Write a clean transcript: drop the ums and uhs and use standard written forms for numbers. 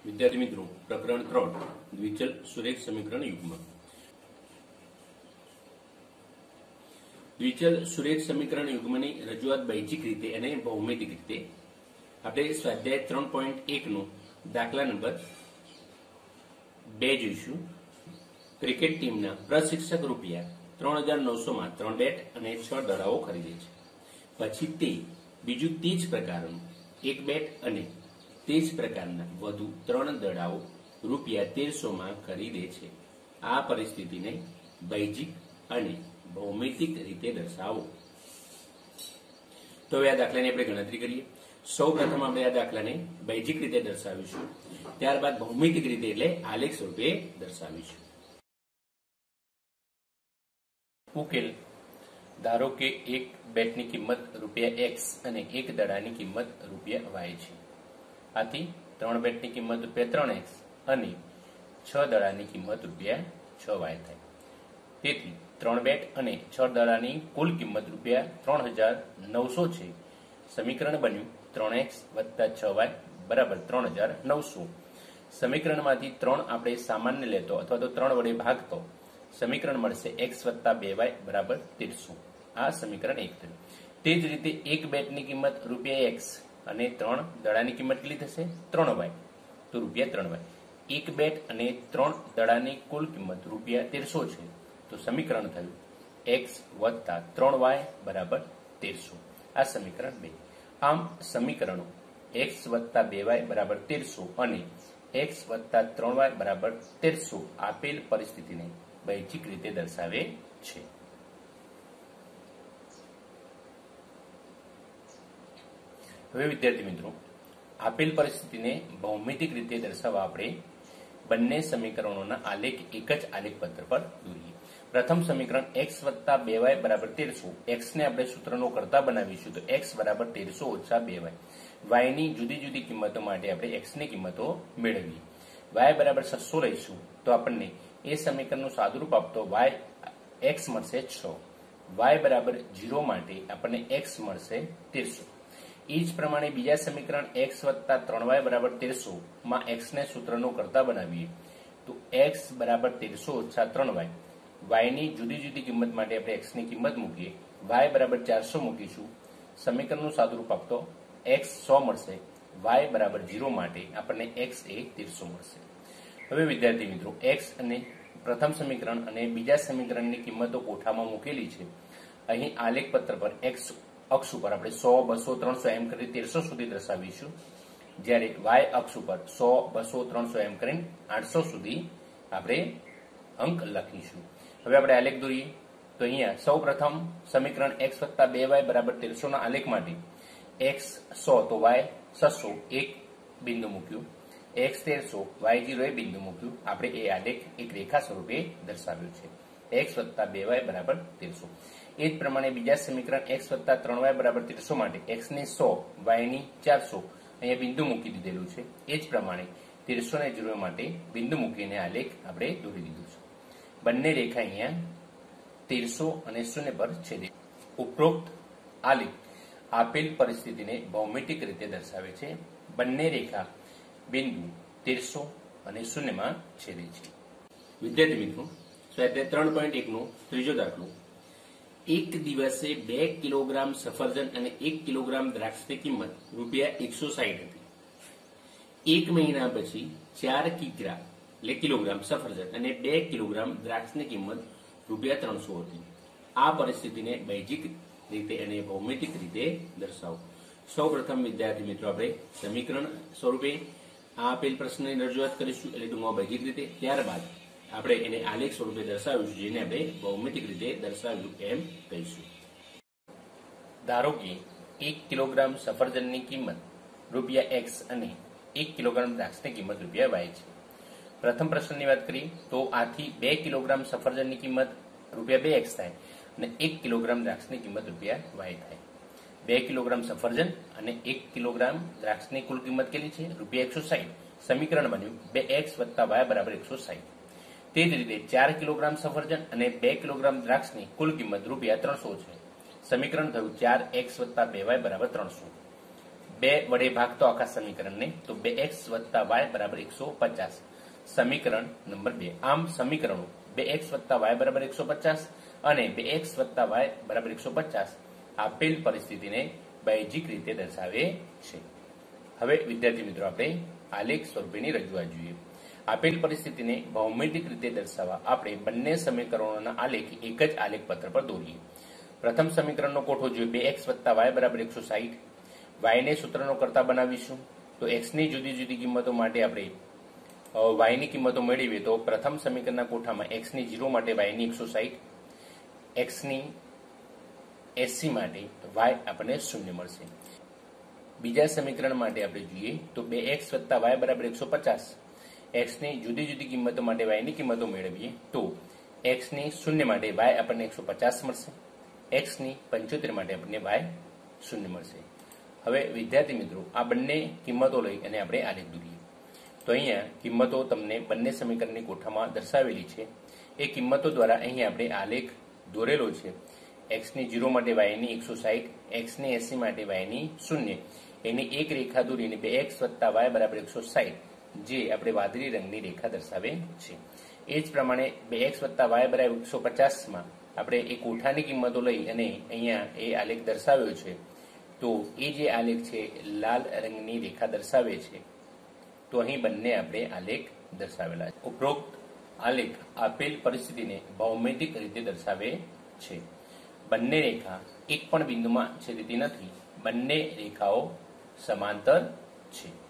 વિદ્યાર્થી મિત્રો, પ્રકરણ 3 દ્વિચલ સુરેખ સમીકરણ યુગ્મ. દ્વિચલ સુરેખ સમીકરણ યુગ્મની રજૂઆત બૈજિક રીતે અને ભૌમિતિક રીતે આપણે સ્વાધ્યાય 3.1 નો દાખલા નંબર 2 જોઈશું. ક્રિકેટ ટીમના પ્રશિક્ષક રૂપિયા 3900 માં 3 બેટ અને 6 દડાઓ ખરીદે છે. પછી તે બીજું તે જ પ્રકારનું 1 બેટ અને તે જ પ્રકારના વધુ 3 દડાઓ રૂપિયા 1300 માં ખરીદે છે. આ પરિસ્થિતિને બૈજિક અને ભૌમિતિક રીતે દર્શાવો. તો હવે આ દાખલાની આપણે ગણતરી કરીએ. સૌ પ્રથમ આપણે આ દાખલાને બૈજિક રીતે દર્શાવીશું, ત્યારબાદ ભૌમિતિક રીતે એટલે આલેખ સ્વરૂપે દર્શાવીશું. ઉકેલ. ધારો કે એક બેટની કિંમત રૂપિયા x અને એક દડાની કિંમત રૂપિયા y છે. આથી 3 બેટની કિંમત રૂપિયા 3x અને 6 દડાની કિંમત રૂપિયા 6y થાય. તેથી 3 બેટ અને 6 દડાની કુલ કિંમત રૂપિયા 3900 છે. સમીકરણ બન્યું 3x + 6y બરાબર 3900. સમીકરણમાંથી 3 આપણે સામાન્ય લેતો અથવા તો 3 વડે ભાગતો સમીકરણ મળશે x + 2y બરાબર 1300. આ સમીકરણ 1 થયું. તે જ રીતે એક બેટની કિંમત રૂપિયા x અને 3 દડાની કિંમત કેટલી થશે? 3y. તો રૂપિયા 3y. એક બેટ અને 3 દડાની કુલ કિંમત રૂપિયા 1300 છે. તો સમીકરણ થયું x + 3y બરાબર 1300. આ સમીકરણ 2. આમ સમીકરણો x + 2y બરાબર 1300 અને x + 3y બરાબર 1300 આપેલ પરિસ્થિતિને બૈજિક રીતે દર્શાવે છે. હવે વિદ્યાર્થી મિત્રો, આપેલ પરિસ્થિતિને ભૌમિતિક રીતે દર્શાવવા આપણે બંને સમીકરણોના આલેખ એક જ આલેખ પત્ર પર દોરીએ. પ્રથમ સમીકરણ x + 2y બરાબર 1300. x ને આપણે સૂત્રનો કરતા બનાવીશું તો x બરાબર 1300 - 2y. y ની જુદી જુદી કિંમતો માટે આપણે x ની કિંમતો મેળવીએ. y બરાબર 600 લઈશું તો આપણને એ સમીકરણનું સાદુરૂપ આપતો x મળશે 6. y બરાબર 0 માટે આપણને x મળશે 1300. એ જ પ્રમાણે બીજા સમીકરણ x + 3y બરાબર 1300 માં x ને સૂત્રનો કરતા બનાવીએ તો x બરાબર 1300 - 3y. y ની જુદી જુદી કિંમત માટે આપણે x ની કિંમત મૂકીએ. y બરાબર 400 મૂકીશું. સમીકરણનું સાદુરૂપ આપતો x 100 મળશે. y બરાબર 0 માટે આપણને x એ 1300 મળશે. હવે વિદ્યાર્થી મિત્રો, x અને પ્રથમ સમીકરણ અને બીજા સમીકરણની કિંમતો કોઠામાં મૂકેલી છે. અહીં આલેખ પત્ર પર x અક્ષ ઉપર આપણે 100, 200, 300 એમ કરી 1300 સુધી દર્શાવીશું, જ્યારે y અક્ષ ઉપર 100, 200, 300 એમ કરીને 800 સુધી આપણે અંક લખીશું. હવે આપણે આલેખ દોરીએ તો અહીંયા સૌ પ્રથમ સમીકરણ x + 2y બરાબર 1300 ના આલેખ માટે x 100 તો y 600 એક બિંદુ મૂક્યું, x 1300 y 0 એ બિંદુ મૂક્યું. આપણે એ આલેખ એક રેખા સ્વરૂપે દર્શાવ્યું છે. x + 2y બરાબર 1300. એ જ પ્રમાણે બીજા સમીકરણ x + 3y બરાબર 1300 માટે x ની 100, y ની 400 અહીંયા બિંદુ મૂકી દીધેલું છે. એ જ પ્રમાણે 1300 ને 0 માટે બિંદુ મૂકીને આલેખ આપણે દોરી દીધું છે. બંને રેખા અહીંયા 1300 અને 0 પર છેદે. ઉપરોક્ત આલેખ આપેલ પરિસ્થિતિને ભૌમિતિક રીતે દર્શાવે છે. બંને રેખા બિંદુ 1300 અને 0 માં છેદે છે. વિદ્યાર્થી મિત્રો, સ્વાધ્યાય 3.1 નો ત્રીજો દાખલો. એક દિવસે 2 કિલોગ્રામ સફરજન અને 1 કિલોગ્રામ દ્રાક્ષની કિંમત રૂપિયા 160 હતી. એક મહિના પછી 4 કિગ્રા એટલે કિલોગ્રામ સફરજન અને 2 કિલોગ્રામ દ્રાક્ષની કિંમત રૂપિયા 300 હતી. આ પરિસ્થિતિને બૈજિક રીતે અને ભૌમિતિક રીતે દર્શાવો. સૌ પ્રથમ વિદ્યાર્થી મિત્રો, આપણે સમીકરણ સ્વરૂપે આ આપેલ પ્રશ્નની રજૂઆત કરીશું, એટલે ટૂંકમાં બૈજિક રીતે. ત્યારબાદ આપણે એને આલેખ સ્વરૂપે દર્શાવીશું, જેને આપણે ભૌમિતિક રીતે દર્શાવ્યું એમ કહીશું. ધારો કે 1 કિલોગ્રામ સફરજનની કિંમત રૂપિયા x અને 1 કિલોગ્રામ દ્રાક્ષની કિંમત રૂપિયા y છે. પ્રથમ પ્રશ્નની વાત કરીએ તો આથી 2 કિલોગ્રામ સફરજનની કિંમત રૂપિયા 2x થાય અને 1 કિલોગ્રામ દ્રાક્ષની કિંમત રૂપિયા y થાય. 2 કિલોગ્રામ સફરજન અને 1 કિલોગ્રામ દ્રાક્ષની કુલ કિંમત કેટલી છે? રૂપિયા 160. સમીકરણ બન્યું 2x + y બરાબર 160. તે જ રીતે 4 કિલોગ્રામ સફરજન અને 2 કિલોગ્રામ દ્રાક્ષની કુલ કિંમત રૂપિયા 300 છે. સમીકરણ થયું 4x + 2y બરાબર 300. બે વડે ભાગતો આખા સમીકરણને તો 2x વત્તા y બરાબર 150 સમીકરણ નંબર 2. આમ સમીકરણો 2x વત્તા y બરાબર 150 અને 2x વત્તા y બરાબર 150 આપેલ પરિસ્થિતિને બેઝિક રીતે દર્શાવે છે. હવે વિદ્યાર્થી મિત્રો આપણે આલેખ સ્વરૂપેની રજૂઆત જોઈએ. આપેલ પરિસ્થિતિને ભૌમિતિક રીતે દર્શાવવા આપણે બંને સમીકરણોના આલેખ એક જ આલેખ પત્ર પર દોરીએ. પ્રથમ સમીકરણનો કોઠો જોઈએ 2x વત્તા y બરાબર 160. y ને સૂત્રનો કરતા બનાવીશું તો x ની જુદી જુદી કિંમતો માટે આપણે y ની કિંમતો મેળવીએ તો પ્રથમ સમીકરણના કોઠામાં x ની 0 માટે y ની 160, x ની 80 માટે y આપણને 0 મળશે. બીજા સમીકરણ માટે આપણે જોઈએ તો 2x વત્તા y બરાબર 150. x ની જુદી જુદી કિંમતો માટે y ની કિંમતો મેળવીએ તો x ની 0 માટે y આપણને 150 મળશે, x ની 75 માટે આપણને y 0 મળશે. હવે વિદ્યાર્થી મિત્રો આ બંને કિંમતો લઈ અને આપણે આલેખ દોરીએ. તો અહીંયા કિંમતો તમને બંને સમીકરણની કોઠામાં દર્શાવેલી છે. એ કિંમતો દ્વારા અહીંયા આપણે આલેખ દોરેલો છે. x ની 0 માટે y ની 160, x ની 80 માટે y ની 0. એની એક રેખા દોરીને 2x વત્તા y બરાબર 160 જે આપણે વાદળી રંગની રેખા દર્શાવે છે. એ જ પ્રમાણે 2x વત્તા y બરાબર 150માં આપણે એ કોઠાની કિંમતો લઈ અને અહીંયા એ આલેખ દર્શાવ્યો છે. તો એ જે આલેખ છે લાલ રંગની રેખા દર્શાવે છે. તો અહીં બંને આપણે આલેખ દર્શાવેલા છે. ઉપરોક્ત આલેખ આપેલ પરિસ્થિતિને ભૌમિતિક રીતે દર્શાવે છે. બંને રેખા એક પણ બિંદુમાં છેદતી નથી. બંને રેખાઓ સમાંતર છે.